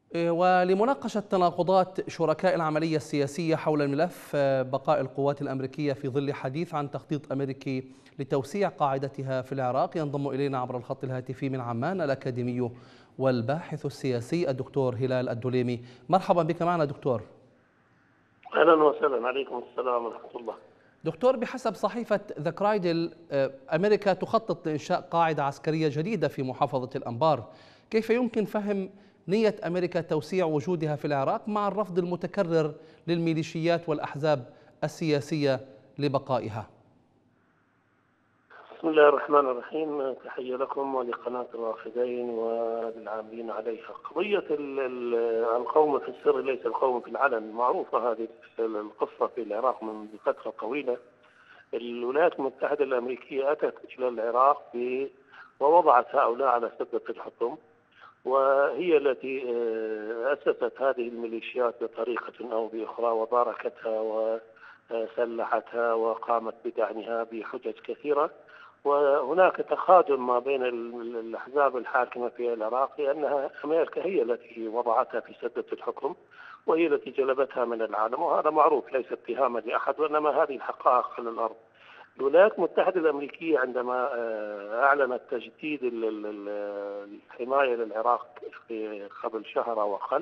ولمناقشة تناقضات شركاء العملية السياسية حول الملف بقاء القوات الأمريكية في ظل حديث عن تخطيط أمريكي لتوسيع قاعدتها في العراق، ينضم إلينا عبر الخط الهاتفي من عمان الأكاديمي والباحث السياسي الدكتور هلال الدليمي. مرحبا بك معنا دكتور. أهلا وسهلا، عليكم السلام ورحمة الله. دكتور، بحسب صحيفة ذا كرايدل أمريكا تخطط لإنشاء قاعدة عسكرية جديدة في محافظة الأنبار. كيف يمكن فهم نية أمريكا توسيع وجودها في العراق مع الرفض المتكرر للميليشيات والأحزاب السياسية لبقائها؟ بسم الله الرحمن الرحيم، تحية لكم ولقناة الرافدين وللعاملين عليها. قضية القوم في السر ليس القوم في العلن، معروفة هذه القصة في العراق منذ فترة طويلة. الولايات المتحدة الأمريكية أتت إلى العراق ووضعت هؤلاء على سدة الحكم، وهي التي أسست هذه الميليشيات بطريقة أو بأخرى وباركتها وسلحتها وقامت بدعمها بحجج كثيرة. وهناك تخاذل ما بين الأحزاب الحاكمة في العراق، لأنها أمريكا هي التي وضعتها في سدة الحكم وهي التي جلبتها من العالم، وهذا معروف ليس اتهاما لأحد، وإنما هذه الحقائق على الأرض. الولايات المتحدة الأمريكية عندما أعلنت تجديد الحماية للعراق قبل شهر أو أقل،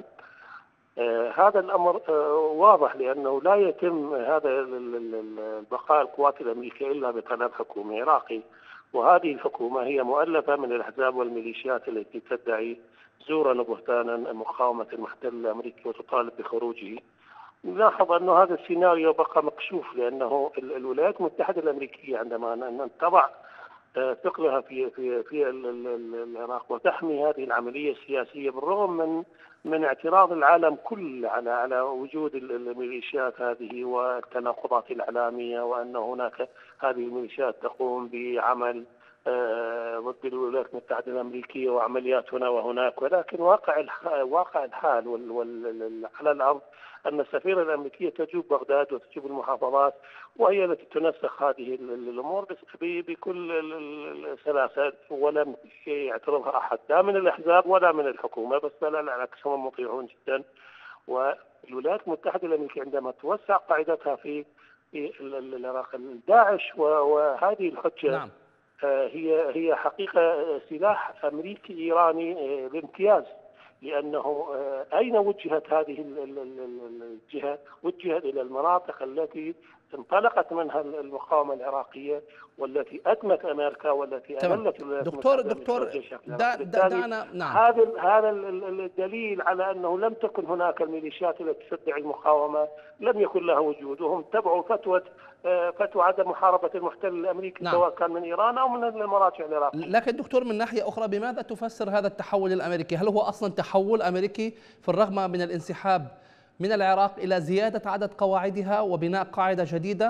هذا الأمر واضح، لأنه لا يتم هذا بقاء القوات الأمريكية إلا بطلب حكومي عراقي، وهذه الحكومة هي مؤلفة من الأحزاب والميليشيات التي تدعي زورا وبهتانا مقاومة المحتل الأمريكي وتطالب بخروجه. نلاحظ أن هذا السيناريو بقى مكشوف، لأنه الولايات المتحدة الأمريكية عندما تضع ثقلها في العراق وتحمي هذه العملية السياسية، بالرغم من اعتراض العالم كله على وجود الميليشيات هذه والتناقضات الإعلامية، وأن هناك هذه الميليشيات تقوم بعمل ضد الولايات المتحدة الأمريكية وعمليات هنا وهناك، ولكن واقع الحال على الأرض أن السفيرة الأمريكية تجوب بغداد وتجوب المحافظات، وهي التي تنسق هذه الأمور بكل سلاسة، ولم يعترضها أحد لا من الأحزاب ولا من الحكومة، بس لا العكس هم مطيعون جدا. والولايات المتحدة الأمريكية عندما توسع قاعدتها في العراق، داعش وهذه الحجة نعم. هي حقيقة سلاح أمريكي إيراني بامتياز، لأنه أين وجهت هذه الجهة؟ وجهت إلى المناطق التي انطلقت منها المقاومة العراقية، والتي أدمت أمريكا والتي أذلت الولايات دكتور دعنا. نعم. هذا الدليل على أنه لم تكن هناك الميليشيات التي تدعي المقاومة، لم يكن لها وجود، وهم تبعوا فتوى عدم محاربة المحتل الأمريكي. نعم. سواء كان من إيران أو من المراجع العراقية. لكن دكتور، من ناحية أخرى، بماذا تفسر هذا التحول الأمريكي؟ هل هو أصلا تحول أمريكي في الرغم من الانسحاب من العراق إلى زيادة عدد قواعدها وبناء قاعدة جديدة؟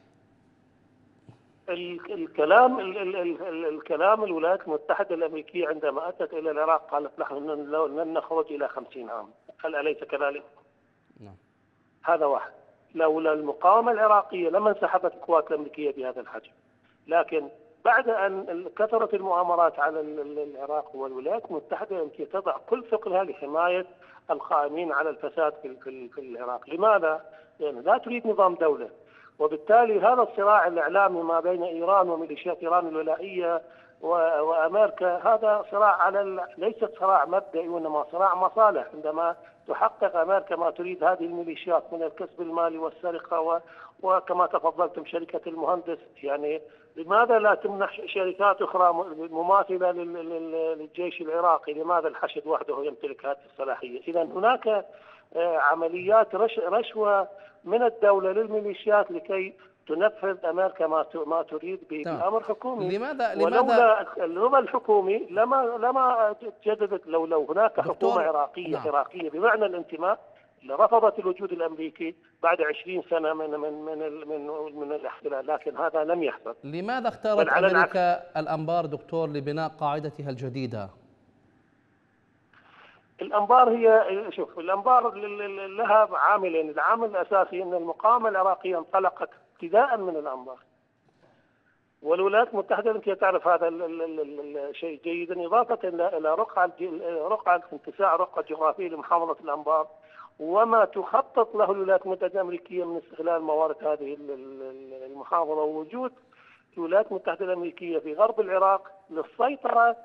الكلام الولايات المتحدة الأمريكية عندما أتت إلى العراق قالت نحن لن نخرج إلى 50 عام، هل أليس كذلك؟ نعم. هذا واحد. لولا المقاومة العراقية لما انسحبت القوات الأمريكية بهذا الحجم. لكن بعد أن كثرت المؤامرات على العراق، والولايات المتحدة الأمريكية تضع كل ثقلها لحماية القائمين على الفساد في العراق. لماذا؟ لأن لا تريد نظام دولة، وبالتالي هذا الصراع الإعلامي ما بين إيران وميليشيات إيران الولائية وأمريكا، هذا صراع ليست صراع مبدئي وإنما صراع مصالح. عندما تحقق أمريكا ما تريد هذه الميليشيات من الكسب المالي والسرقة وكما تفضلتم شركة المهندس، يعني لماذا لا تمنح شركات أخرى مماثلة للجيش العراقي؟ لماذا الحشد وحده يمتلك هذه الصلاحية؟ إذا هناك عمليات رشوة من الدولة للميليشيات لكي تنفذ أمريكا ما تريد بأمر حكومي. ولولا النظام الحكومي لما تجددت. لو هناك حكومة عراقية عراقية بمعنى الانتماء لرفضت الوجود الأمريكي بعد 20 سنة من الاحتلال، لكن هذا لم يحصل. لماذا اختارت أمريكا الأنبار دكتور لبناء قاعدتها الجديدة؟ الأنبار الأنبار لها عاملين. العامل الأساسي أن المقاومة العراقية انطلقت ابتداء من الأنبار، والولايات المتحدة الأمريكية تعرف هذا الشيء جيدا، إضافة إلى رقعة اتساع رقعة جغرافية لمحافظة الأنبار، وما تخطط له الولايات المتحدة الأمريكية من استغلال موارد هذه المحافظة، ووجود الولايات المتحدة الأمريكية في غرب العراق للسيطرة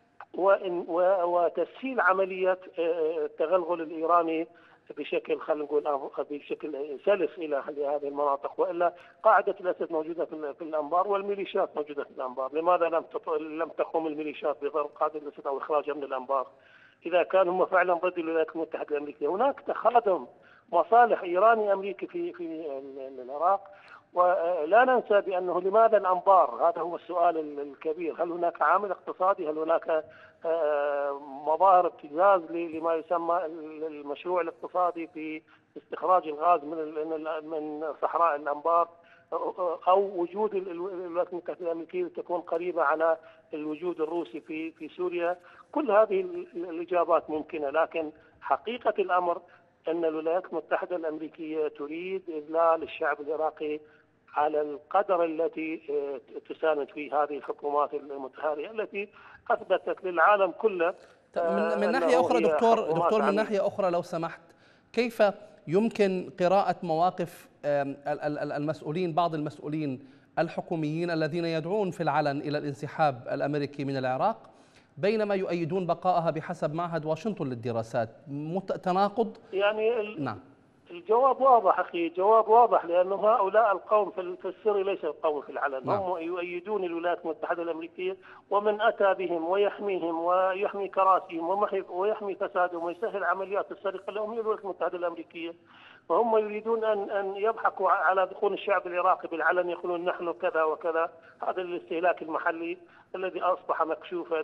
وتسهيل عملية التغلغل الإيراني بشكل، خلينا نقول بشكل سلس إلى هذه المناطق. وإلا قاعدة الأسد موجودة في الأنبار والميليشيات موجودة في الأنبار. لماذا لم تقوم الميليشيات بضرب قاعدة الأسد أو إخراجها من الأنبار إذا كانوا هم فعلا ضد الولايات المتحدة الأمريكية؟ هناك تخاذل مصالح إيراني أمريكي في العراق. ولا ننسى بأنه لماذا الأنبار؟ هذا هو السؤال الكبير. هل هناك عامل اقتصادي؟ هل هناك مظاهر ابتزاز لما يسمى المشروع الاقتصادي في استخراج الغاز من صحراء الأنبار، أو وجود الولايات المتحدة الأمريكية تكون قريبة على الوجود الروسي في سوريا؟ كل هذه الإجابات ممكنة، لكن حقيقة الأمر أن الولايات المتحدة الأمريكية تريد إذلال الشعب العراقي على القدر التي تساند فيه هذه الحكومات المتهالية التي أثبتت للعالم كله. من ناحية أخرى دكتور من ناحية أخرى لو سمحت، كيف يمكن قراءة مواقف بعض المسؤولين الحكوميين الذين يدعون في العلن إلى الانسحاب الأمريكي من العراق بينما يؤيدون بقائها بحسب معهد واشنطن للدراسات؟ تناقض؟ يعني نعم. الجواب واضح أخي، جواب واضح، لأنه هؤلاء القوم في السر ليس القوم في العلن. نعم. هم يؤيدون الولايات المتحدة الأمريكية، ومن أتى بهم ويحميهم ويحمي كراسيهم ويحمي فسادهم ويسهل عمليات السرقة لهم هي الولايات المتحدة الأمريكية. وهم يريدون أن يضحكوا على دخول الشعب العراقي بالعلن، يقولون نحن كذا وكذا. هذا الاستهلاك المحلي الذي أصبح مكشوفا.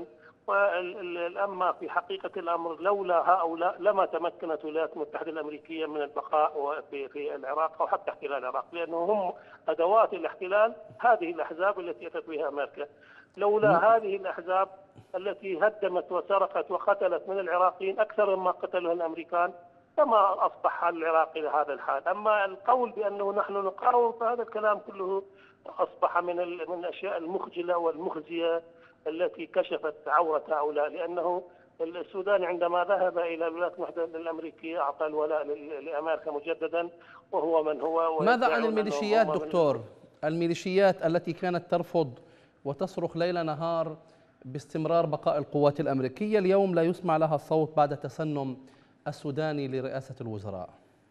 أما في حقيقة الأمر لولا هؤلاء لما تمكنت الولايات المتحدة الأمريكية من البقاء في العراق أو حتى احتلال العراق، لأنهم هم أدوات الاحتلال هذه الأحزاب التي أتت بها أمريكا. لولا هذه الأحزاب التي هدمت وسرقت وقتلت من العراقيين أكثر مما قتلها الأمريكان لما أصبح حال العراق إلى هذا الحال. أما القول بأنه نحن نقاوم فهذا الكلام كله أصبح من الأشياء المخجلة والمخزية التي كشفت عورة هؤلاء. لأنه السوداني عندما ذهب إلى الولايات المتحدة الأمريكية أعطى الولاء لأمريكا مجددا، وهو من هو. ماذا عن الميليشيات دكتور؟ الميليشيات التي كانت ترفض وتصرخ ليل نهار باستمرار بقاء القوات الأمريكية، اليوم لا يسمع لها الصوت بعد تسنم السوداني لرئاسة الوزراء.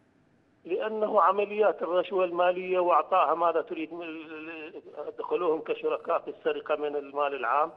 لأنه عمليات الرشوة المالية وأعطاها ماذا تريد، دخلوهم كشركاء في السرقة من المال العام،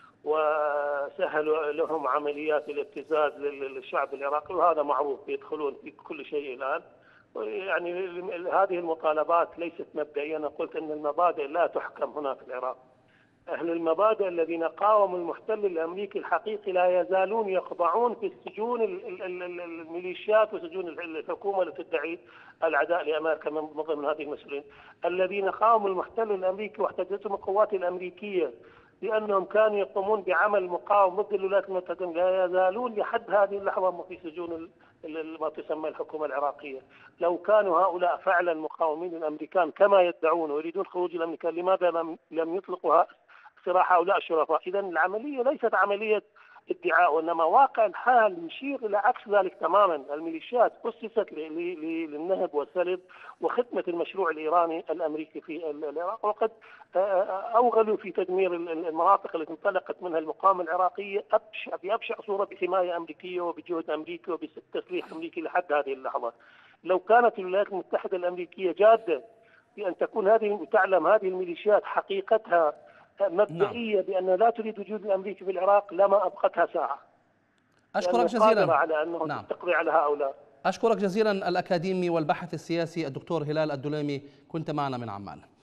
وسهلوا لهم عمليات الابتزاز للشعب العراقي، وهذا معروف، يدخلون في كل شيء الآن. يعني هذه المطالبات ليست مبدئية. أنا قلت أن المبادئ لا تحكم هنا في العراق. أهل المبادئ الذين قاوموا المحتل الأمريكي الحقيقي لا يزالون يخضعون في السجون الميليشيات وسجون الحكومة التي تدعي العداء لأمريكا من ضمن هذه المسؤولين. الذين قاوموا المحتل الأمريكي واحتجتهم القوات الأمريكية لأنهم كانوا يقومون بعمل مقاوم ضد الولايات المتحدة لا يزالون لحد هذه اللحظة في سجون ما تسمى الحكومة العراقية. لو كانوا هؤلاء فعلا مقاومين الأمريكان كما يدعون ويريدون خروج الأمريكان، لماذا لم يطلقوا سراح هؤلاء الشرفاء؟ إذا العملية ليست عملية ادعاء، وإنما واقع الحال يشير إلى عكس ذلك تماما. الميليشيات أسست للنهب والسلب وخدمة المشروع الإيراني الأمريكي في العراق، وقد أوغلوا في تدمير المناطق التي انطلقت منها المقاومة العراقية بأبشع صورة بحماية أمريكية وبجهد أمريكي وبتسليح أمريكي لحد هذه اللحظة. لو كانت الولايات المتحدة الأمريكية جادة بأن تكون تعلم هذه الميليشيات حقيقتها مبدئية بأن لا تريد وجود الأمريكي في العراق لما أبقتها ساعة. أشكرك جزيلا على أنه تقضي على هؤلاء. أشكرك جزيلا الأكاديمي والباحث السياسي الدكتور هلال الدليمي، كنت معنا من عمان.